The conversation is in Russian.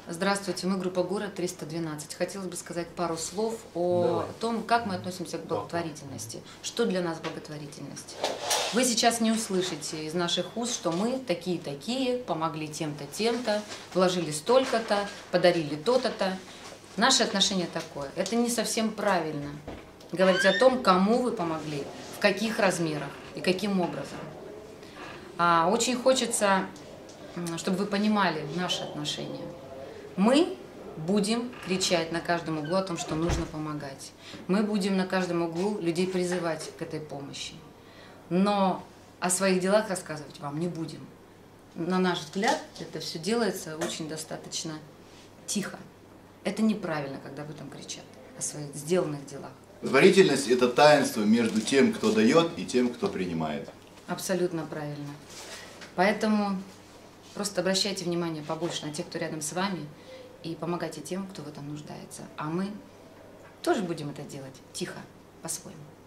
Здравствуйте, мы группа «Город 312». Хотелось бы сказать пару слов о том, как мы относимся к благотворительности. Что для нас благотворительность? Вы сейчас не услышите из наших уст, что мы такие-такие, помогли тем-то, тем-то, вложили столько-то, подарили то-то-то. Наше отношение такое. Это не совсем правильно. Говорить о том, кому вы помогли, в каких размерах и каким образом. Очень хочется, чтобы вы понимали наши отношения. Мы будем кричать на каждом углу о том, что нужно помогать. Мы будем на каждом углу людей призывать к этой помощи. Но о своих делах рассказывать вам не будем. На наш взгляд, это все делается очень достаточно тихо. Это неправильно, когда об этом кричат, о своих сделанных делах. Благотворительность – это таинство между тем, кто дает, и тем, кто принимает. Абсолютно правильно. Поэтому просто обращайте внимание побольше на тех, кто рядом с вами, и помогайте тем, кто в этом нуждается. А мы тоже будем это делать тихо, по-своему.